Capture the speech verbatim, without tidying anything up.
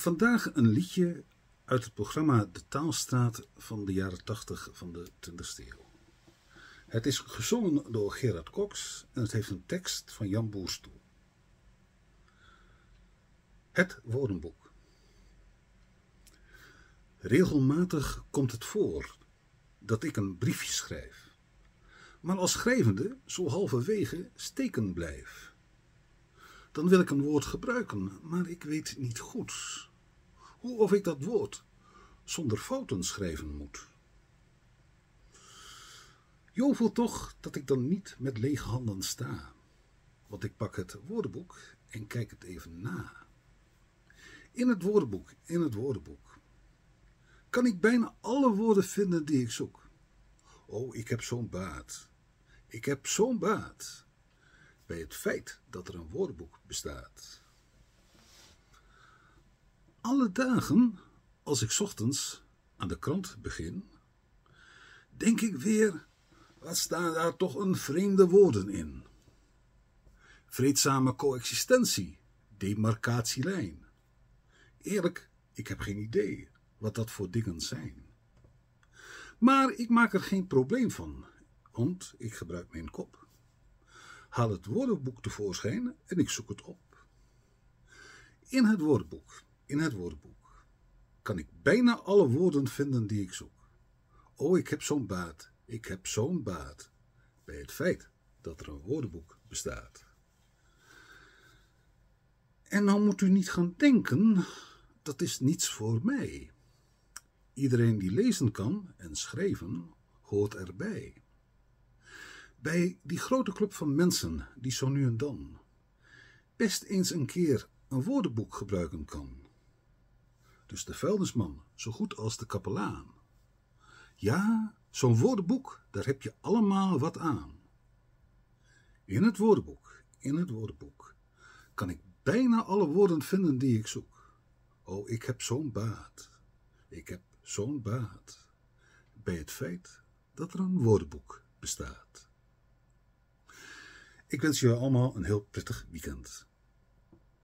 Vandaag een liedje uit het programma De Taalstraat van de jaren tachtig van de twintigste eeuw. Het is gezongen door Gerard Cox en het heeft een tekst van Jan Boerstoel. Het woordenboek. Regelmatig komt het voor dat ik een briefje schrijf, maar als schrijvende zo halverwege steken blijf. Dan wil ik een woord gebruiken, maar ik weet niet goed hoe of ik dat woord zonder fouten schrijven moet. Jovel toch dat ik dan niet met lege handen sta, want ik pak het woordenboek en kijk het even na. In het woordenboek, in het woordenboek, kan ik bijna alle woorden vinden die ik zoek. Oh, ik heb zo'n baat, ik heb zo'n baat, bij het feit dat er een woordenboek bestaat. Alle dagen, als ik 's ochtends aan de krant begin, denk ik weer, wat staan daar toch een vreemde woorden in. Vreedzame coexistentie, demarcatielijn. Eerlijk, ik heb geen idee wat dat voor dingen zijn. Maar ik maak er geen probleem van, want ik gebruik mijn kop. Haal het woordenboek tevoorschijn en ik zoek het op. In het woordenboek, in het woordenboek, kan ik bijna alle woorden vinden die ik zoek. Oh, ik heb zo'n baat, ik heb zo'n baat, bij het feit dat er een woordenboek bestaat. En nou moet u niet gaan denken, dat is niets voor mij. Iedereen die lezen kan en schrijven, hoort erbij. Bij die grote club van mensen die zo nu en dan best eens een keer een woordenboek gebruiken kan. Dus de vuilnisman zo goed als de kapelaan. Ja, zo'n woordenboek, daar heb je allemaal wat aan. In het woordenboek, in het woordenboek, kan ik bijna alle woorden vinden die ik zoek. Oh, ik heb zo'n baat, ik heb zo'n baat, bij het feit dat er een woordenboek bestaat. Ik wens jullie allemaal een heel prettig weekend.